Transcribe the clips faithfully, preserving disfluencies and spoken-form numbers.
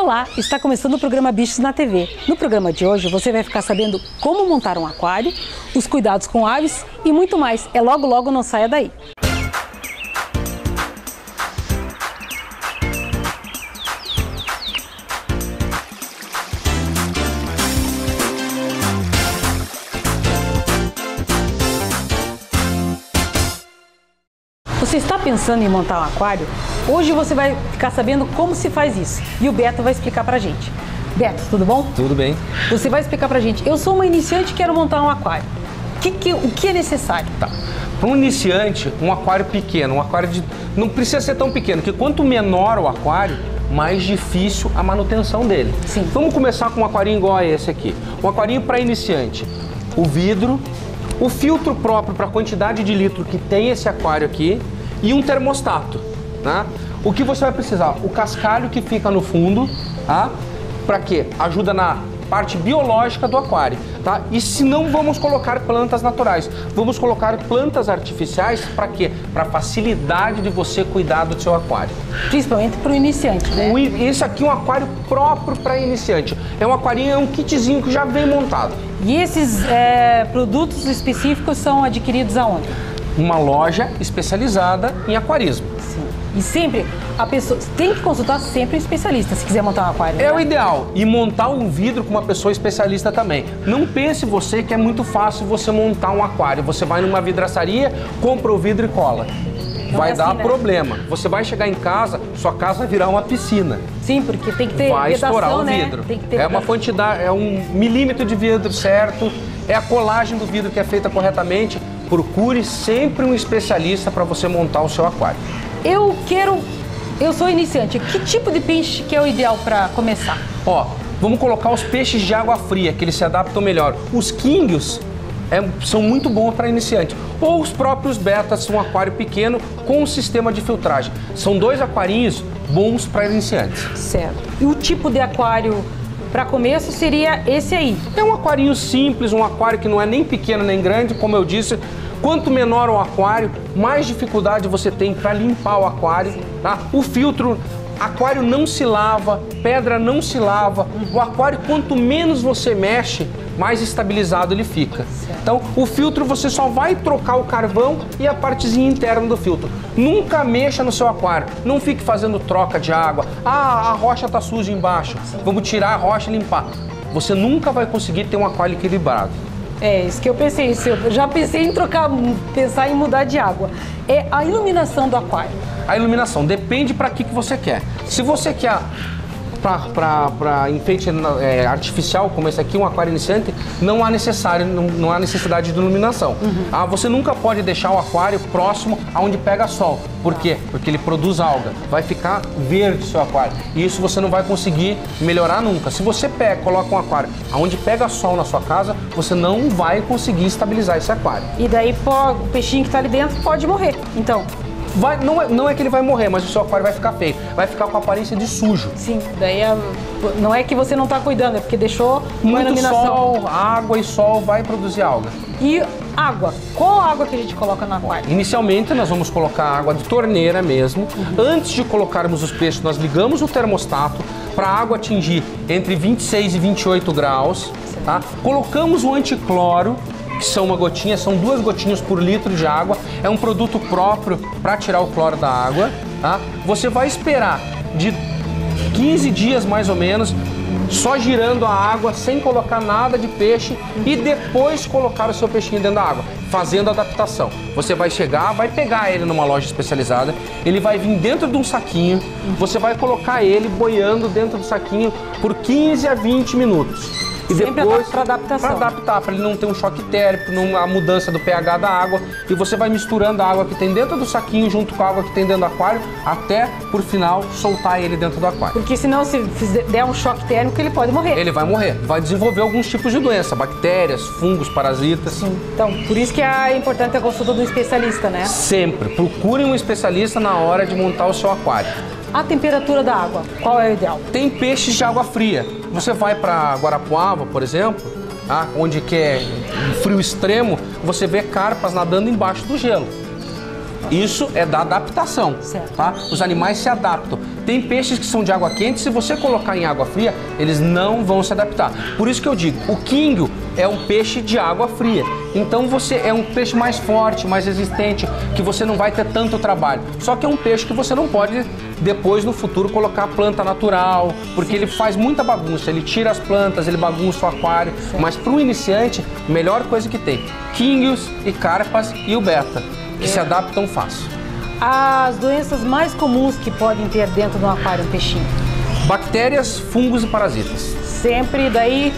Olá, está começando o programa Bichos na T V. No programa de hoje você vai ficar sabendo como montar um aquário, os cuidados com aves e muito mais. É logo logo, não saia daí. Você está pensando em montar um aquário? Hoje você vai ficar sabendo como se faz isso. E o Beto vai explicar pra gente. Beto, tudo bom? Tudo bem. Você vai explicar pra gente. Eu sou uma iniciante e quero montar um aquário. Que que, o que é necessário? Tá. Para um iniciante, um aquário pequeno, um aquário de... não precisa ser tão pequeno, que quanto menor o aquário, mais difícil a manutenção dele. Sim. Vamos começar com um aquarinho igual a esse aqui. Um aquarinho para iniciante. O vidro, o filtro próprio para a quantidade de litro que tem esse aquário aqui e um termostato, né? O que você vai precisar? O cascalho que fica no fundo, tá? Para quê? Ajuda na parte biológica do aquário, tá? E se não vamos colocar plantas naturais, vamos colocar plantas artificiais para quê? Para facilidade de você cuidar do seu aquário. Principalmente para o iniciante, né? Esse aqui é um aquário próprio para iniciante. É um aquarinho, é um kitzinho que já vem montado. E esses é, produtos específicos são adquiridos aonde? Uma loja especializada em aquarismo. Sim. E sempre, a pessoa tem que consultar sempre um especialista se quiser montar um aquário. É, né? O ideal. ideal. E montar um vidro com uma pessoa especialista também. Não pense você que é muito fácil você montar um aquário. Você vai numa vidraçaria, compra o vidro e cola. Não vai é dar assim, né? problema. Você vai chegar em casa, sua casa vai virar uma piscina. Sim, porque tem que ter vai vedação, estourar o né? vidro. Tem que ter é uma quantidade, é um milímetro de vidro certo. É a colagem do vidro que é feita corretamente. Procure sempre um especialista para você montar o seu aquário. Eu quero... Eu sou iniciante. Que tipo de peixe que é o ideal para começar? Ó, vamos colocar os peixes de água fria, que eles se adaptam melhor. Os quinguios é, são muito bons para iniciante. Ou os próprios betas, um aquário pequeno com um sistema de filtragem. São dois aquarinhos bons para iniciantes. Certo. E o tipo de aquário para começo seria esse aí? É um aquarinho simples, um aquário que não é nem pequeno nem grande, como eu disse. Quanto menor o aquário, mais dificuldade você tem para limpar o aquário, tá? O filtro, aquário não se lava, pedra não se lava. O aquário, quanto menos você mexe, mais estabilizado ele fica. Então, o filtro você só vai trocar o carvão e a partezinha interna do filtro. Nunca mexa no seu aquário, não fique fazendo troca de água. Ah, a rocha está suja embaixo, vamos tirar a rocha e limpar. Você nunca vai conseguir ter um aquário equilibrado. É, isso que eu pensei, eu já pensei em trocar, pensar em mudar de água. É a iluminação do aquário. A iluminação, depende para que, que você quer. Se você quer para enfeite é, artificial, como esse aqui, um aquário iniciante, não há, necessário, não, não há necessidade de iluminação. Uhum. Ah, você nunca pode deixar o aquário próximo aonde pega sol. Por quê? Porque ele produz alga. Vai ficar verde o seu aquário. E isso você não vai conseguir melhorar nunca. Se você pega, coloca um aquário aonde pega sol na sua casa, você não vai conseguir estabilizar esse aquário. E daí pô, o peixinho que está ali dentro pode morrer, então... Vai, não, é, não é que ele vai morrer, mas o seu aquário vai ficar feio. Vai ficar com a aparência de sujo. Sim, daí é, não é que você não está cuidando, é porque deixou uma muito iluminação. Sol, água e sol vai produzir alga. E água? Qual a água que a gente coloca no aquário? Inicialmente nós vamos colocar água de torneira mesmo. Uhum. Antes de colocarmos os peixes, nós ligamos o termostato para a água atingir entre vinte e seis e vinte e oito graus. Tá? Colocamos o anticloro, que são uma gotinha, são duas gotinhas por litro de água. É um produto próprio para tirar o cloro da água. Tá? Você vai esperar de quinze dias mais ou menos, só girando a água, sem colocar nada de peixe e depois colocar o seu peixinho dentro da água, fazendo a adaptação. Você vai chegar, vai pegar ele numa loja especializada, ele vai vir dentro de um saquinho, você vai colocar ele boiando dentro do saquinho por quinze a vinte minutos. E sempre depois, para adaptação. Para adaptar, para ele não ter um choque térmico, não, a mudança do pH da água. E você vai misturando a água que tem dentro do saquinho junto com a água que tem dentro do aquário, até, por final, soltar ele dentro do aquário. Porque senão, se der um choque térmico, ele pode morrer. Ele vai morrer. Vai desenvolver alguns tipos de doença, bactérias, fungos, parasitas. Sim. Então, por isso que é importante a consulta do especialista, né? Sempre. Procure um especialista na hora de montar o seu aquário. A temperatura da água, qual é o ideal? Tem peixes de água fria. Você vai para Guarapuava, por exemplo, tá? Onde que é frio extremo, você vê carpas nadando embaixo do gelo. Isso é da adaptação, Certo. tá? Os animais se adaptam. Tem peixes que são de água quente, se você colocar em água fria, eles não vão se adaptar. Por isso que eu digo, o quingo é um peixe de água fria. Então você é um peixe mais forte, mais resistente, que você não vai ter tanto trabalho. Só que é um peixe que você não pode depois no futuro colocar planta natural, porque ele faz muita bagunça, ele tira as plantas, ele bagunça o aquário. Certo. Mas para o iniciante, melhor coisa que tem, quingos e carpas e o beta, que é. se adaptam fácil. As doenças mais comuns que podem ter dentro do aquário um peixinho? Bactérias, fungos e parasitas. Sempre daí,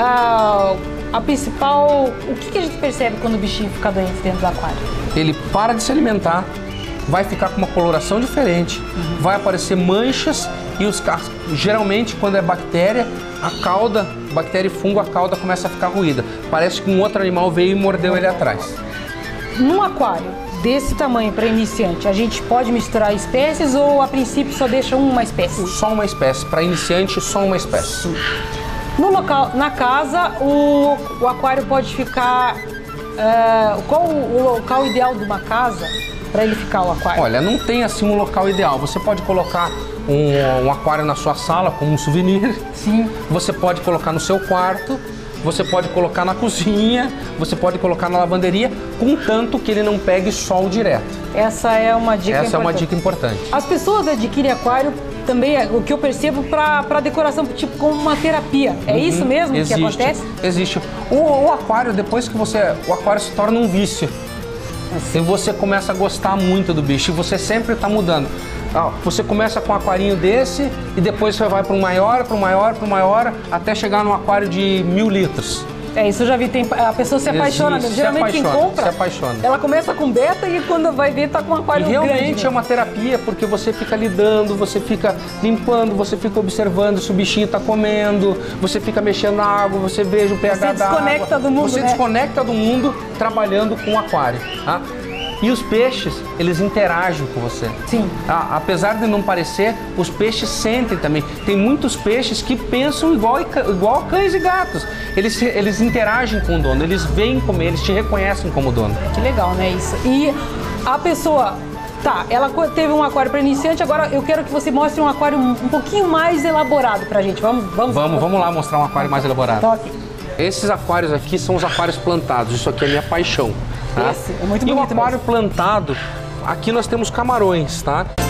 a, a principal... O que, que a gente percebe quando o bichinho fica doente dentro do aquário? Ele para de se alimentar, vai ficar com uma coloração diferente, uhum. vai aparecer manchas e os cascos. Geralmente, quando é bactéria, a cauda, bactéria e fungo, a cauda começa a ficar ruída. Parece que um outro animal veio e mordeu uhum. ele atrás. Num aquário desse tamanho para iniciante, a gente pode misturar espécies ou a princípio só deixa uma espécie? Só uma espécie. Para iniciante, só uma espécie. No local, na casa, o, o aquário pode ficar... Uh, qual o, o local ideal de uma casa para ele ficar o aquário? Olha, não tem assim um local ideal. Você pode colocar um, um aquário na sua sala como um souvenir. Sim. Você pode colocar no seu quarto. Você pode colocar na cozinha, você pode colocar na lavanderia, contanto que ele não pegue sol direto. Essa é uma dica Essa importante. é uma dica importante. As pessoas adquirem aquário também, o que eu percebo, para decoração, tipo como uma terapia. É uhum. isso mesmo existe, que acontece? Existe. O, o aquário, depois que você... O aquário se torna um vício. Assim. E você começa a gostar muito do bicho e você sempre está mudando. Ah, você começa com um aquarinho desse e depois você vai para um maior, para um maior, para um maior, até chegar num aquário de mil litros. É, isso eu já vi, tem, a pessoa se apaixona, Existe, geralmente se apaixona, quem compra, se apaixona. Ela começa com beta e quando vai ver tá com um aquário e realmente grande. É uma terapia, porque você fica lidando, você fica limpando, você fica observando se o bichinho está comendo, você fica mexendo na água, você veja o pH da água. Você desconecta do mundo, Você né? desconecta do mundo trabalhando com o aquário, tá? E os peixes, eles interagem com você. Sim. Ah, apesar de não parecer, os peixes sentem também. Tem muitos peixes que pensam igual, igual cães e gatos. Eles, eles interagem com o dono, eles vêm comer, eles te reconhecem como dono. Que legal, né, isso? E a pessoa, tá, ela teve um aquário para iniciante, agora eu quero que você mostre um aquário um pouquinho mais elaborado pra gente. Vamos, vamos, vamos, vamos lá mostrar um aquário mais elaborado. Toque. Esses aquários aqui são os aquários plantados, isso aqui é a minha paixão. Tá? Esse é muito bonito. E o aquário mesmo. plantado, aqui nós temos camarões, tá?